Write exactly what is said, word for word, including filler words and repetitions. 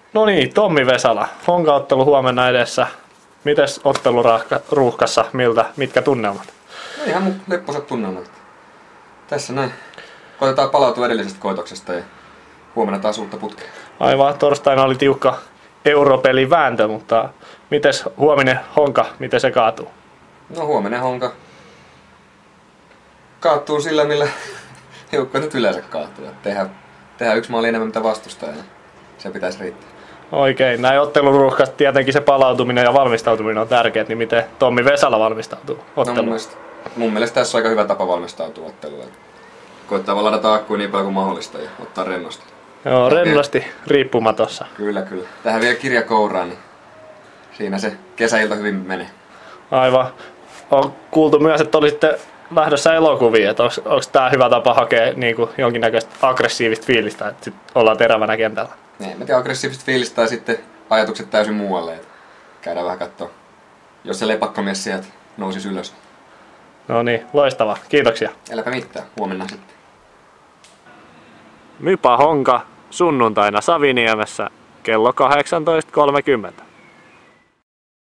No niin, Tommi Vesala, Honka-ottelu huomenna edessä. Mites otteluruuhkassa, miltä, mitkä tunnelmat? No ihan mun lepposat tunnelmat. Tässä näin. Koitetaan palautua edellisestä koitoksesta ja huomenna taas uutta putkea. Aivan, torstaina oli tiukka europelin vääntö, mutta mites huominen Honka, miten se kaatuu? No huominen Honka kaatuu sillä, millä joukkoja nyt yleensä kaatuu. Tehdään, tehdään yksi maali enemmän mitä vastustaa ja se pitäisi riittää. Oikein, näin otteluruuhkasta tietenkin se palautuminen ja valmistautuminen on tärkeää, niin miten Tommi Vesala valmistautuu otteluun? No mun, mielestä, mun mielestä tässä on aika hyvä tapa valmistautua otteluun. Koittaa vaan ladata akkuja niin paljon kuin mahdollista ja ottaa rennosti. Joo, rennosti riippumatossa. Kyllä, kyllä. Tähän vielä kirja kouraan, niin siinä se kesäilta hyvin menee. Aivan. On kuultu myös, että olisitte lähdössä elokuviin, että onko tämä hyvä tapa hakea niin kuin jonkinnäköistä aggressiivista fiilistä, että sit ollaan terävänä kentällä? Niin, mä tiedän aggressiivista fiilistä tai sitten ajatukset täysin muualle. Että käydään vähän katsoa, jos se lepakkomies sieltä nousisi ylös. No niin, loistavaa. Kiitoksia. Äläpä mitään, huomenna sitten. Mypa Honka sunnuntaina Saviniemessä kello kahdeksantoista kolmekymmentä.